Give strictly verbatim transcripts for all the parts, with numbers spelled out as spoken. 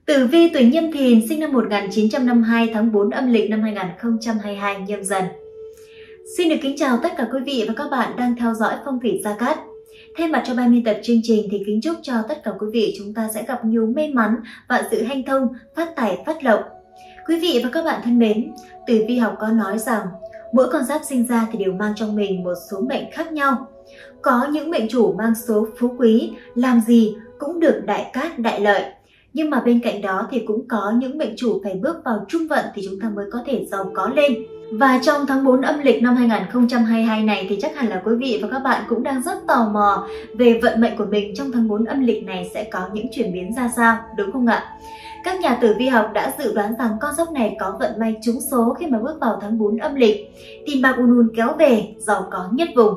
Tử vi tuổi Nhâm Thìn sinh năm một nghìn chín trăm năm mươi hai, tháng tư âm lịch năm hai nghìn không trăm hai mươi hai Nhâm Dần. Xin được kính chào tất cả quý vị và các bạn đang theo dõi Phong thủy Gia Cát. Thay mặt cho ban biên tập chương trình thì kính chúc cho tất cả quý vị chúng ta sẽ gặp nhiều may mắn và sự hanh thông, phát tài phát lộc. Quý vị và các bạn thân mến, tử vi học có nói rằng mỗi con giáp sinh ra thì đều mang trong mình một số mệnh khác nhau. Có những mệnh chủ mang số phú quý, làm gì cũng được đại cát đại lợi. Nhưng mà bên cạnh đó thì cũng có những mệnh chủ phải bước vào trung vận thì chúng ta mới có thể giàu có lên. Và trong tháng tư âm lịch năm hai nghìn không trăm hai mươi hai này thì chắc hẳn là quý vị và các bạn cũng đang rất tò mò về vận mệnh của mình trong tháng tư âm lịch này sẽ có những chuyển biến ra sao, đúng không ạ? Các nhà tử vi học đã dự đoán rằng con giáp này có vận may trúng số khi mà bước vào tháng tư âm lịch, tiền bạc ùn ùn kéo về, giàu có nhất vùng.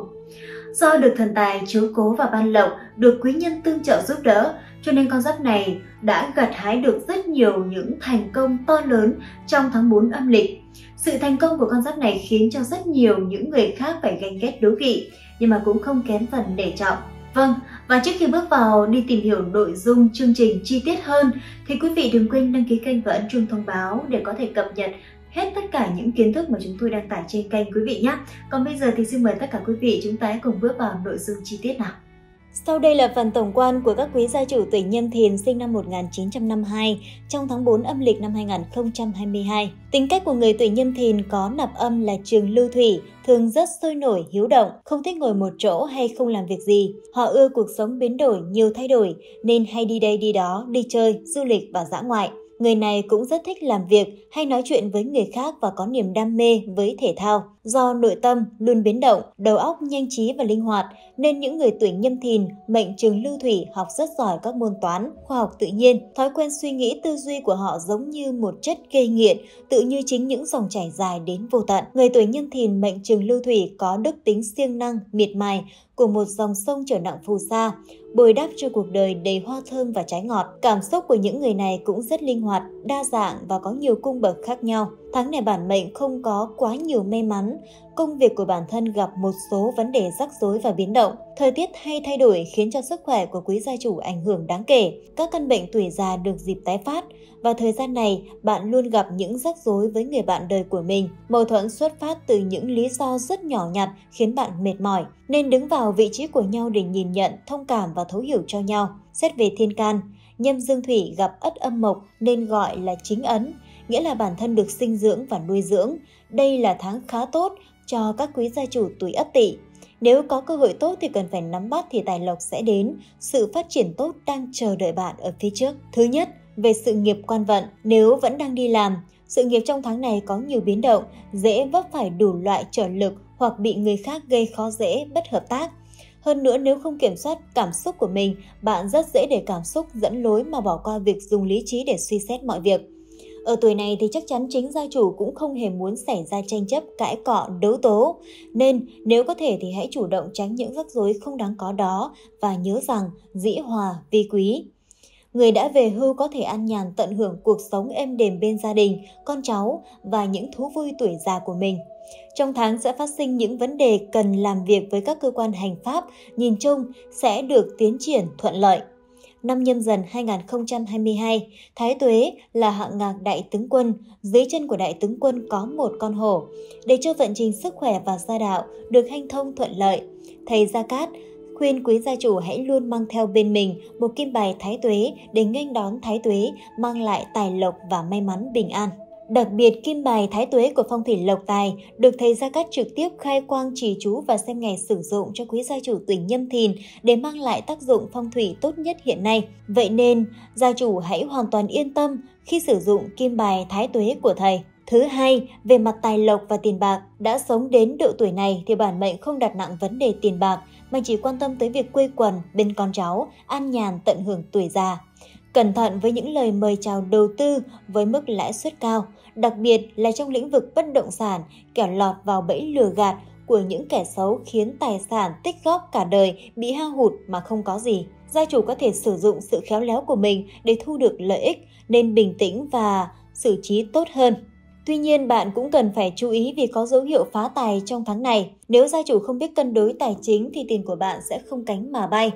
Do được thần tài chiếu cố và ban lộc, được quý nhân tương trợ giúp đỡ, cho nên con giáp này đã gặt hái được rất nhiều những thành công to lớn trong tháng tư âm lịch. Sự thành công của con giáp này khiến cho rất nhiều những người khác phải ganh ghét đố kỵ, nhưng mà cũng không kém phần nể trọng. Vâng, và trước khi bước vào đi tìm hiểu nội dung chương trình chi tiết hơn thì quý vị đừng quên đăng ký kênh và ấn chuông thông báo để có thể cập nhật hết tất cả những kiến thức mà chúng tôi đăng tải trên kênh quý vị nhé. Còn bây giờ thì xin mời tất cả quý vị chúng ta hãy cùng bước vào nội dung chi tiết nào. Sau đây là phần tổng quan của các quý gia chủ tuổi Nhâm Thìn sinh năm một nghìn chín trăm năm mươi hai trong tháng tư âm lịch năm hai nghìn không trăm hai mươi hai. Tính cách của người tuổi Nhâm Thìn có nạp âm là trường lưu thủy, thường rất sôi nổi, hiếu động, không thích ngồi một chỗ hay không làm việc gì. Họ ưa cuộc sống biến đổi, nhiều thay đổi nên hay đi đây đi đó, đi chơi, du lịch và dã ngoại. Người này cũng rất thích làm việc hay nói chuyện với người khác và có niềm đam mê với thể thao. Do nội tâm luôn biến động, đầu óc nhanh trí và linh hoạt, nên những người tuổi Nhâm Thìn, mệnh trường lưu thủy học rất giỏi các môn toán, khoa học tự nhiên. Thói quen suy nghĩ tư duy của họ giống như một chất gây nghiện, tự như chính những dòng chảy dài đến vô tận. Người tuổi Nhâm Thìn, mệnh trường lưu thủy có đức tính siêng năng, miệt mài của một dòng sông chở nặng phù sa, bồi đắp cho cuộc đời đầy hoa thơm và trái ngọt. Cảm xúc của những người này cũng rất linh hoạt, đa dạng và có nhiều cung bậc khác nhau. Tháng này bản mệnh không có quá nhiều may mắn, công việc của bản thân gặp một số vấn đề rắc rối và biến động. Thời tiết hay thay đổi khiến cho sức khỏe của quý gia chủ ảnh hưởng đáng kể. Các căn bệnh tuổi già được dịp tái phát và thời gian này bạn luôn gặp những rắc rối với người bạn đời của mình. Mâu thuẫn xuất phát từ những lý do rất nhỏ nhặt khiến bạn mệt mỏi, nên đứng vào vị trí của nhau để nhìn nhận, thông cảm và thấu hiểu cho nhau. Xét về thiên can, Nhâm Dương Thủy gặp Ất Âm Mộc nên gọi là chính ấn, nghĩa là bản thân được sinh dưỡng và nuôi dưỡng. Đây là tháng khá tốt cho các quý gia chủ tuổi Ất Tỵ. Nếu có cơ hội tốt thì cần phải nắm bắt thì tài lộc sẽ đến, sự phát triển tốt đang chờ đợi bạn ở phía trước. Thứ nhất, về sự nghiệp quan vận, nếu vẫn đang đi làm, sự nghiệp trong tháng này có nhiều biến động, dễ vấp phải đủ loại trở lực hoặc bị người khác gây khó dễ, bất hợp tác. Hơn nữa, nếu không kiểm soát cảm xúc của mình, bạn rất dễ để cảm xúc dẫn lối mà bỏ qua việc dùng lý trí để suy xét mọi việc. Ở tuổi này thì chắc chắn chính gia chủ cũng không hề muốn xảy ra tranh chấp, cãi cọ, đấu tố. Nên nếu có thể thì hãy chủ động tránh những rắc rối không đáng có đó và nhớ rằng dĩ hòa vi quý. Người đã về hưu có thể an nhàn tận hưởng cuộc sống êm đềm bên gia đình, con cháu và những thú vui tuổi già của mình. Trong tháng sẽ phát sinh những vấn đề cần làm việc với các cơ quan hành pháp, nhìn chung sẽ được tiến triển thuận lợi. Năm Nhâm Dần hai nghìn không trăm hai mươi hai, Thái Tuế là hạng ngạc đại tướng quân, dưới chân của đại tướng quân có một con hổ. Để cho vận trình sức khỏe và gia đạo được hanh thông thuận lợi, thầy Gia Cát khuyên quý gia chủ hãy luôn mang theo bên mình một kim bài Thái Tuế để nghênh đón Thái Tuế, mang lại tài lộc và may mắn bình an. Đặc biệt, kim bài Thái Tuế của phong thủy lộc tài được thầy Gia Cát trực tiếp khai quang trì chú và xem ngày sử dụng cho quý gia chủ tuổi Nhâm Thìn để mang lại tác dụng phong thủy tốt nhất hiện nay. Vậy nên, gia chủ hãy hoàn toàn yên tâm khi sử dụng kim bài Thái Tuế của thầy. Thứ hai, về mặt tài lộc và tiền bạc, đã sống đến độ tuổi này thì bản mệnh không đặt nặng vấn đề tiền bạc, mà chỉ quan tâm tới việc quây quần bên con cháu, an nhàn tận hưởng tuổi già. Cẩn thận với những lời mời chào đầu tư với mức lãi suất cao, đặc biệt là trong lĩnh vực bất động sản, kẻo lọt vào bẫy lừa gạt của những kẻ xấu khiến tài sản tích góp cả đời bị hao hụt mà không có gì. Gia chủ có thể sử dụng sự khéo léo của mình để thu được lợi ích, nên bình tĩnh và xử trí tốt hơn. Tuy nhiên, bạn cũng cần phải chú ý vì có dấu hiệu phá tài trong tháng này. Nếu gia chủ không biết cân đối tài chính thì tiền của bạn sẽ không cánh mà bay.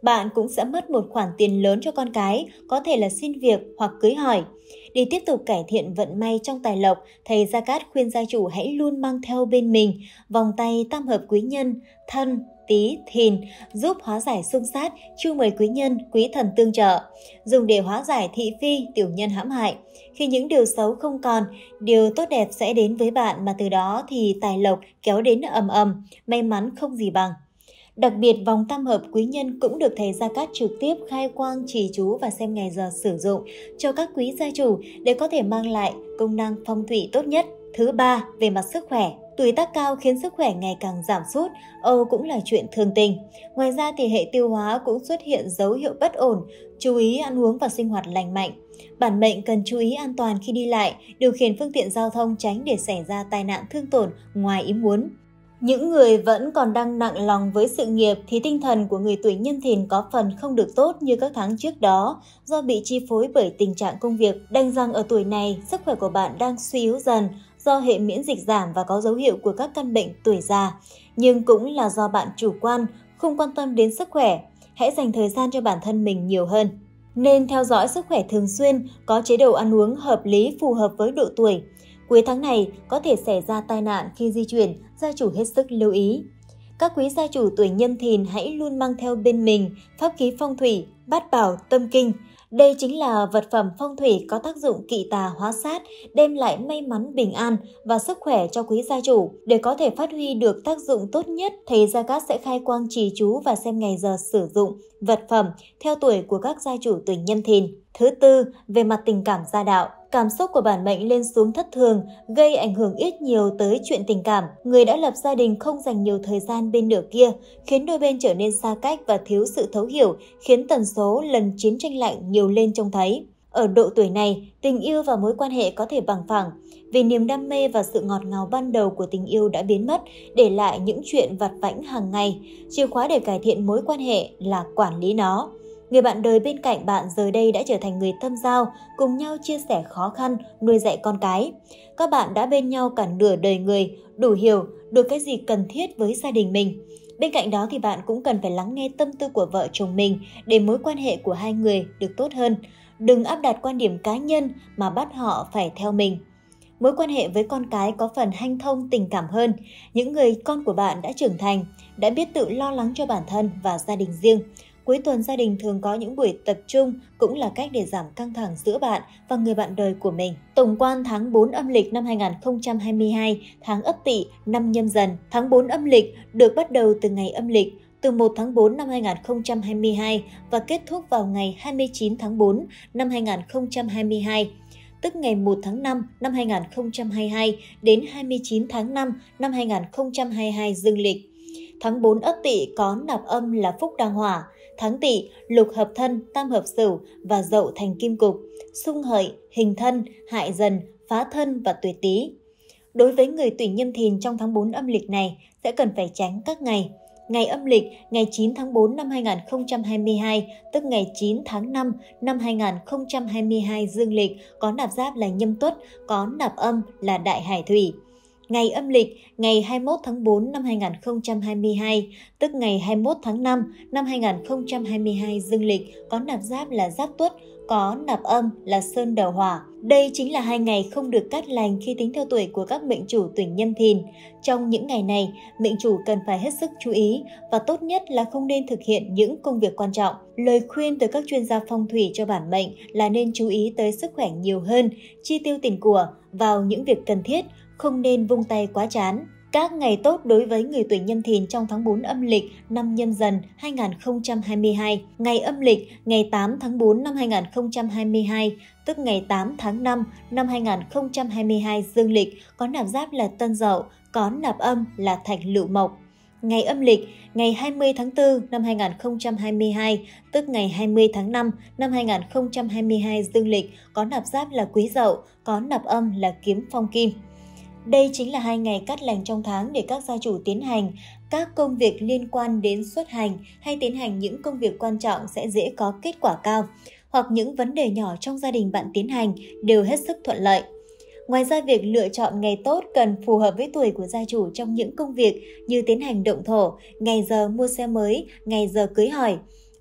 Bạn cũng sẽ mất một khoản tiền lớn cho con cái, có thể là xin việc hoặc cưới hỏi. Để tiếp tục cải thiện vận may trong tài lộc, thầy Gia Cát khuyên gia chủ hãy luôn mang theo bên mình vòng tay tam hợp quý nhân, Thân, Tý, Thìn, giúp hóa giải xung sát, chiêu mời quý nhân, quý thần tương trợ, dùng để hóa giải thị phi, tiểu nhân hãm hại. Khi những điều xấu không còn, điều tốt đẹp sẽ đến với bạn, mà từ đó thì tài lộc kéo đến ầm ầm, may mắn không gì bằng. Đặc biệt, vòng tam hợp quý nhân cũng được thầy Gia Cát trực tiếp khai quang, trì chú và xem ngày giờ sử dụng cho các quý gia chủ để có thể mang lại công năng phong thủy tốt nhất. Thứ ba, về mặt sức khỏe. Tuổi tác cao khiến sức khỏe ngày càng giảm sút, âu cũng là chuyện thường tình. Ngoài ra thì hệ tiêu hóa cũng xuất hiện dấu hiệu bất ổn, chú ý ăn uống và sinh hoạt lành mạnh. Bản mệnh cần chú ý an toàn khi đi lại, điều khiển phương tiện giao thông, tránh để xảy ra tai nạn thương tổn ngoài ý muốn. Những người vẫn còn đang nặng lòng với sự nghiệp thì tinh thần của người tuổi Nhâm Thìn có phần không được tốt như các tháng trước đó, do bị chi phối bởi tình trạng công việc. Đành rằng ở tuổi này, sức khỏe của bạn đang suy yếu dần do hệ miễn dịch giảm và có dấu hiệu của các căn bệnh tuổi già. Nhưng cũng là do bạn chủ quan, không quan tâm đến sức khỏe. Hãy dành thời gian cho bản thân mình nhiều hơn. Nên theo dõi sức khỏe thường xuyên, có chế độ ăn uống hợp lý phù hợp với độ tuổi. Cuối tháng này có thể xảy ra tai nạn khi di chuyển, gia chủ hết sức lưu ý. Các quý gia chủ tuổi Nhâm Thìn hãy luôn mang theo bên mình pháp khí phong thủy, bát bảo tâm kinh. Đây chính là vật phẩm phong thủy có tác dụng kỵ tà hóa sát, đem lại may mắn bình an và sức khỏe cho quý gia chủ. Để có thể phát huy được tác dụng tốt nhất, thầy Gia Cát sẽ khai quang trì chú và xem ngày giờ sử dụng vật phẩm theo tuổi của các gia chủ tuổi Nhâm Thìn. Thứ tư, về mặt tình cảm gia đạo. Cảm xúc của bản mệnh lên xuống thất thường, gây ảnh hưởng ít nhiều tới chuyện tình cảm. Người đã lập gia đình không dành nhiều thời gian bên nửa kia, khiến đôi bên trở nên xa cách và thiếu sự thấu hiểu, khiến tần số lần chiến tranh lạnh nhiều lên trông thấy. Ở độ tuổi này, tình yêu và mối quan hệ có thể bằng phẳng, vì niềm đam mê và sự ngọt ngào ban đầu của tình yêu đã biến mất, để lại những chuyện vặt vãnh hàng ngày. Chìa khóa để cải thiện mối quan hệ là quản lý nó. Người bạn đời bên cạnh bạn giờ đây đã trở thành người tâm giao, cùng nhau chia sẻ khó khăn, nuôi dạy con cái. Các bạn đã bên nhau cả nửa đời người, đủ hiểu được cái gì cần thiết với gia đình mình. Bên cạnh đó thì bạn cũng cần phải lắng nghe tâm tư của vợ chồng mình để mối quan hệ của hai người được tốt hơn. Đừng áp đặt quan điểm cá nhân mà bắt họ phải theo mình. Mối quan hệ với con cái có phần hanh thông tình cảm hơn. Những người con của bạn đã trưởng thành, đã biết tự lo lắng cho bản thân và gia đình riêng. Cuối tuần gia đình thường có những buổi tập trung, cũng là cách để giảm căng thẳng giữa bạn và người bạn đời của mình. Tổng quan tháng bốn âm lịch năm hai nghìn không trăm hai mươi hai, tháng Ất Tỵ, năm Nhâm Dần. Tháng bốn âm lịch được bắt đầu từ ngày âm lịch từ một tháng tư năm hai nghìn không trăm hai mươi hai và kết thúc vào ngày hai mươi chín tháng tư năm hai nghìn không trăm hai mươi hai, tức ngày một tháng năm năm hai nghìn không trăm hai mươi hai đến hai mươi chín tháng năm năm hai nghìn không trăm hai mươi hai dương lịch. Tháng bốn Ất Tỵ có nạp âm là Phúc Đăng Hỏa, tháng Tỵ lục hợp Thân, tam hợp Sửu và Dậu thành Kim Cục, xung hợi, hình Thân, hại Dần, phá Thân và Tuổi Tý. Đối với người tuổi Nhâm Thìn trong tháng bốn âm lịch này sẽ cần phải tránh các ngày. Ngày âm lịch ngày chín tháng tư năm hai nghìn không trăm hai mươi hai, tức ngày chín tháng năm năm hai nghìn không trăm hai mươi hai dương lịch, có nạp giáp là Nhâm Tuất, có nạp âm là Đại Hải Thủy. Ngày âm lịch ngày hai mươi mốt tháng tư năm hai nghìn không trăm hai mươi hai, tức ngày hai mươi mốt tháng năm năm hai nghìn không trăm hai mươi hai dương lịch, có nạp giáp là Giáp Tuất, có nạp âm là Sơn Đào Hỏa. Đây chính là hai ngày không được cát lành khi tính theo tuổi của các mệnh chủ tuổi Nhâm Thìn. Trong những ngày này, mệnh chủ cần phải hết sức chú ý và tốt nhất là không nên thực hiện những công việc quan trọng. Lời khuyên từ các chuyên gia phong thủy cho bản mệnh là nên chú ý tới sức khỏe nhiều hơn, chi tiêu tiền của vào những việc cần thiết, không nên vung tay quá chán. Các ngày tốt đối với người tuổi Nhâm Thìn trong tháng bốn âm lịch năm Nhâm Dần hai nghìn không trăm hai mươi hai. Ngày âm lịch ngày tám tháng tư năm hai nghìn không trăm hai mươi hai, tức ngày tám tháng năm năm hai nghìn không trăm hai mươi hai dương lịch, có nạp giáp là Tân Dậu, có nạp âm là Thạch Lựu Mộc. Ngày âm lịch ngày hai mươi tháng tư năm hai nghìn không trăm hai mươi hai, tức ngày hai mươi tháng năm năm hai nghìn không trăm hai mươi hai dương lịch, có nạp giáp là Quý Dậu, có nạp âm là Kiếm Phong Kim. Đây chính là hai ngày cát lành trong tháng để các gia chủ tiến hành các công việc liên quan đến xuất hành hay tiến hành những công việc quan trọng sẽ dễ có kết quả cao, hoặc những vấn đề nhỏ trong gia đình bạn tiến hành đều hết sức thuận lợi. Ngoài ra, việc lựa chọn ngày tốt cần phù hợp với tuổi của gia chủ trong những công việc như tiến hành động thổ, ngày giờ mua xe mới, ngày giờ cưới hỏi.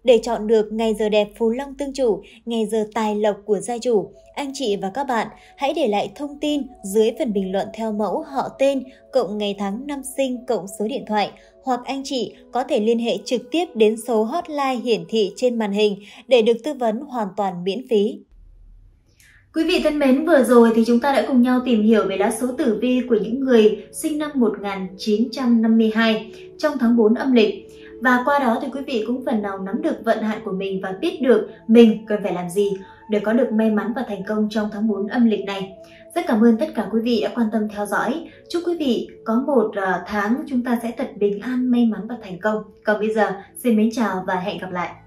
Để chọn được ngày giờ đẹp phù long tương chủ, ngày giờ tài lộc của gia chủ, anh chị và các bạn hãy để lại thông tin dưới phần bình luận theo mẫu họ tên, cộng ngày tháng năm sinh, cộng số điện thoại, hoặc anh chị có thể liên hệ trực tiếp đến số hotline hiển thị trên màn hình để được tư vấn hoàn toàn miễn phí. Quý vị thân mến, vừa rồi thì chúng ta đã cùng nhau tìm hiểu về lá số tử vi của những người sinh năm một nghìn chín trăm năm mươi hai trong tháng tư âm lịch. Và qua đó thì quý vị cũng phần nào nắm được vận hạn của mình và biết được mình cần phải làm gì để có được may mắn và thành công trong tháng tư âm lịch này. Rất cảm ơn tất cả quý vị đã quan tâm theo dõi. Chúc quý vị có một tháng chúng ta sẽ thật bình an, may mắn và thành công. Còn bây giờ, xin mến chào và hẹn gặp lại.